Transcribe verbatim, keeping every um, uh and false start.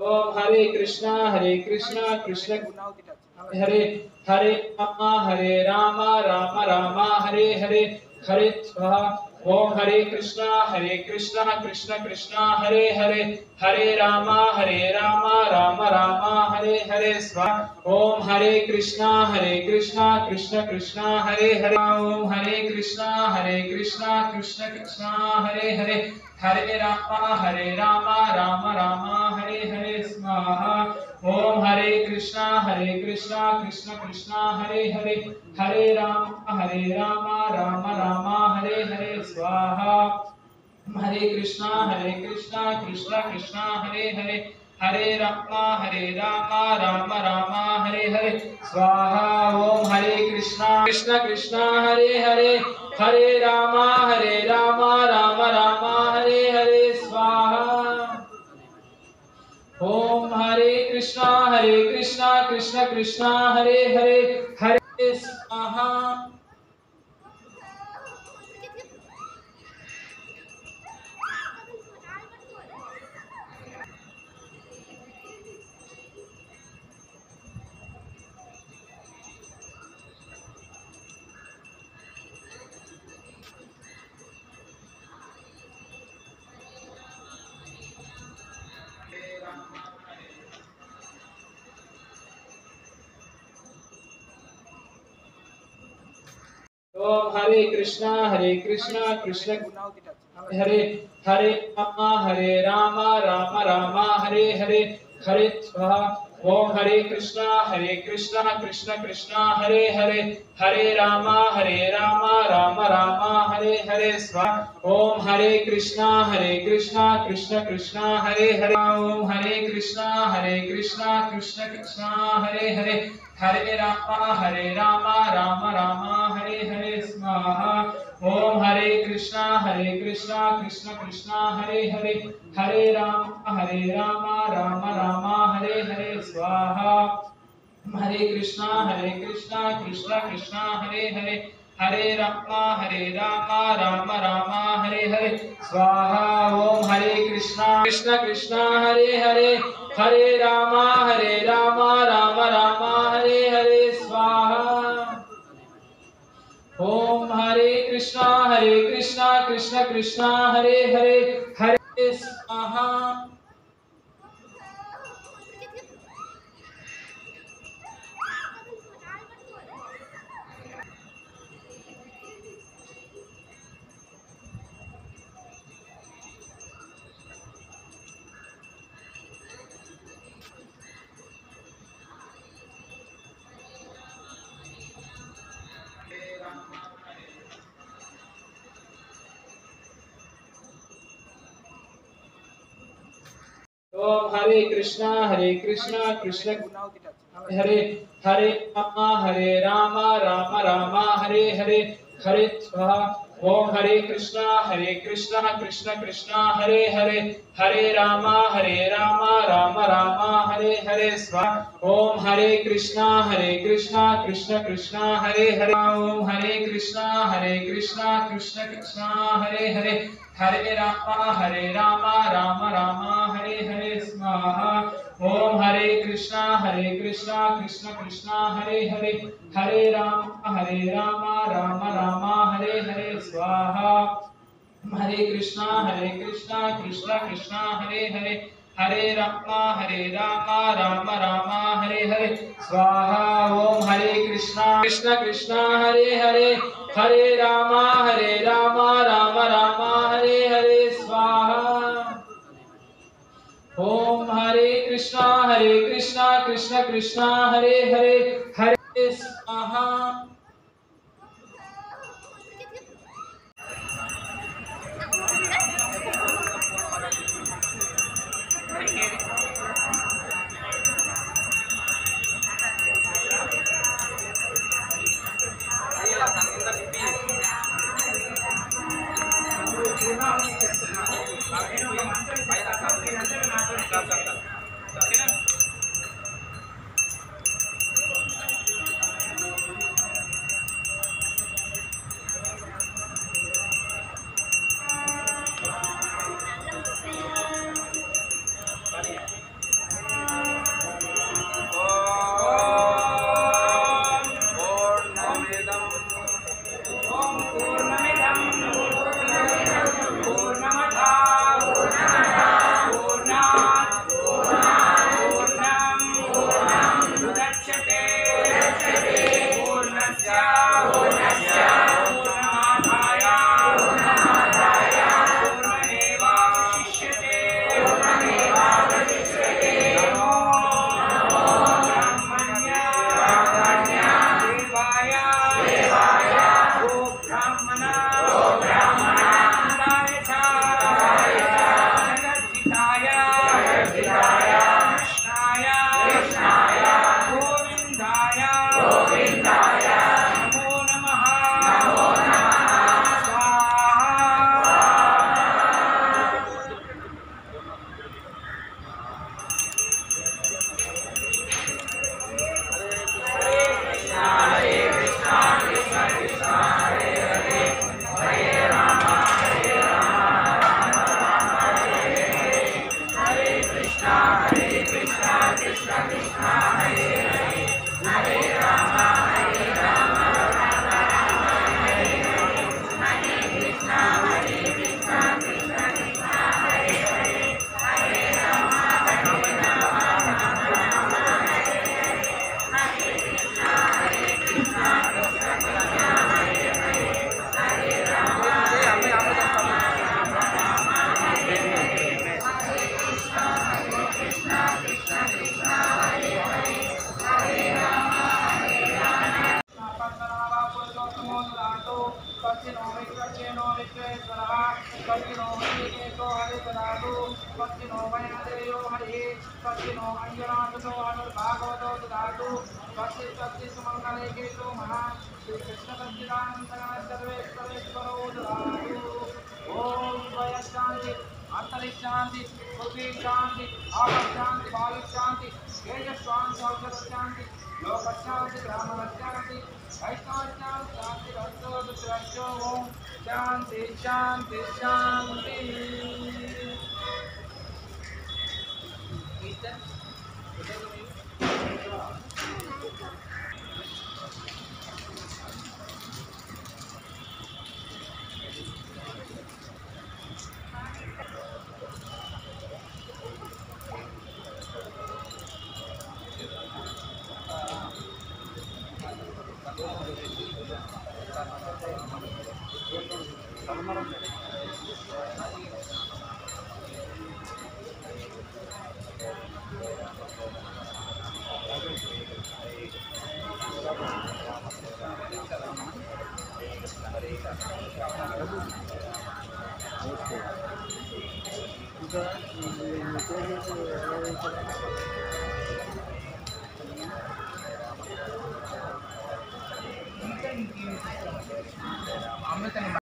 ओम हरे कृष्णा हरे कृष्णा कृष्ण हरे हरे रामा हरे रामा राम रामा हरे हरे हरे स्वाहा। ओम हरे कृष्णा हरे कृष्णा कृष्ण कृष्णा हरे हरे हरे रामा हरे रामा राम रामा हरे हरे स्वाहा। ओम हरे कृष्णा हरे कृष्णा कृष्ण कृष्णा हरे हरे ओम हरे कृष्णा हरे कृष्णा कृष्ण कृष्णा हरे हरे हरे रामा हरे रामा राम रामा हरे हरे स्वाहा। ओम हरे कृष्णा हरे कृष्णा कृष्ण कृष्णा हरे हरे हरे रामा हरे रामा राम रामा हरे हरे स्वाहा। हरे कृष्णा हरे कृष्णा कृष्ण कृष्णा हरे हरे हरे रामा हरे रामा राम रामा हरे हरे स्वाहा। ओम हरे कृष्णा कृष्ण कृष्णा हरे हरे हरे रामा हरे रामा राम रामा हरे हरे स्वाहा। ओम हरे कृष्णा हरे कृष्णा कृष्ण कृष्णा हरे हरे हरे स्वाहा। ओम हरे कृष्णा हरे कृष्णा कृष्ण हरे हरे रामा हरे रामा राम रामा हरे हरे हरे स्वाहा। ओम हरे कृष्णा हरे कृष्णा कृष्ण कृष्णा हरे हरे हरे रामा हरे रामा राम रामा हरे हरे स्वाहा। ओम हरे कृष्णा हरे कृष्णा कृष्ण कृष्णा हरे हरे ओम हरे कृष्णा हरे कृष्णा कृष्ण कृष्णा हरे हरे हरे रामा हरे रामा राम रामा हरे हरे स्वाहा। ओम हरे कृष्णा हरे कृष्णा कृष्ण कृष्णा हरे हरे हरे रामा हरे रामा राम रामा हरे हरे स्वाहा। हरे कृष्णा हरे कृष्णा कृष्ण कृष्णा हरे हरे हरे रामा हरे रामा राम रामा हरे हरे स्वाहा। ओम हरे कृष्णा कृष्ण कृष्णा हरे हरे हरे रामा हरे रामा राम रामा हरे हरे स्वाहा। ओम हरे कृष्णा हरे कृष्णा कृष्ण कृष्णा हरे हरे हरे स्वाहा। ओम हरे कृष्णा हरे कृष्णा कृष्ण हरे हरे रामा हरे रामा राम रामा हरे हरे हरे स्वाहा। ओम हरे कृष्णा हरे कृष्णा कृष्ण कृष्णा हरे हरे हरे रामा हरे रामा राम रामा हरे हरे स्वाहा। ओम हरे कृष्णा हरे कृष्णा कृष्ण कृष्णा हरे हरे ओम हरे कृष्णा हरे कृष्णा कृष्ण कृष्णा हरे हरे हरे रामा हरे रामा राम रामा हरे हरे स्वाहा। ओम हरे कृष्णा हरे कृष्णा कृष्ण कृष्णा हरे हरे हरे रामा हरे रामा राम रामा हरे हरे स्वाहा। हरे कृष्णा हरे कृष्णा कृष्ण कृष्णा हरे हरे हरे रामा हरे रामा राम रामा हरे हरे स्वाहा। ओम हरे कृष्णा कृष्ण कृष्णा हरे हरे हरे रामा हरे रामा राम रामा हरे हरे स्वाहा। ओम हरे कृष्णा हरे कृष्णा कृष्ण कृष्णा हरे हरे हरे स्वाहा। नो अंजनातो अनुर्भागवतो ददातु स्वस्ति स्वस्ति सुमंगले केतु महान श्री कृष्ण सच्चिदानंद सर्वेश्वरेश्वरो ददातु ओम द्वय शांति अंतरिक्ष शांति पृथ्वी शांति आकाश शांति वायु शांति तेजस शांति औषध शांति लोक शांति ब्राह्मण शांति वैष्णव शांति शांति रस्तो रस्तो ओम शांति शांति शांति ఇంకా